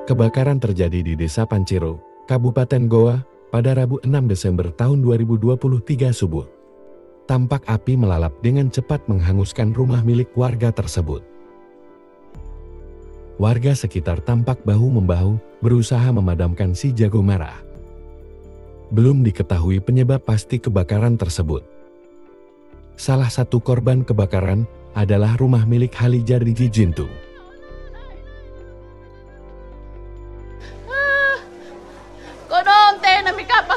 Kebakaran terjadi di Desa Panciro, Kabupaten Goa, pada Rabu 6 Desember tahun 2023 subuh. Tampak api melalap dengan cepat menghanguskan rumah milik warga tersebut. Warga sekitar tampak bahu-membahu berusaha memadamkan si jago merah. Belum diketahui penyebab pasti kebakaran tersebut. Salah satu korban kebakaran adalah rumah milik Halija Rigi Jintu. Kodong teh nami kapa.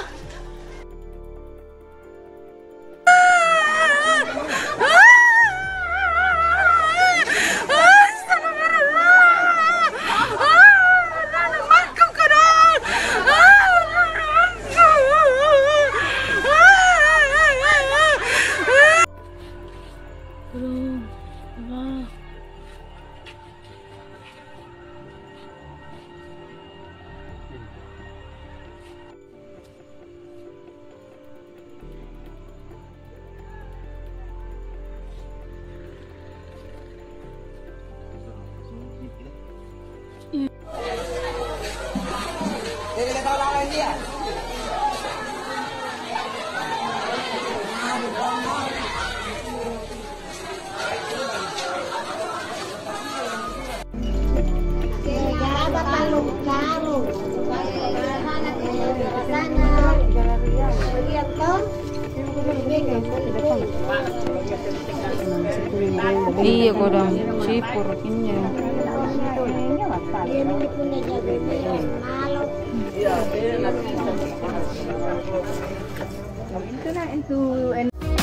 Iya kodam sipur ini. Itu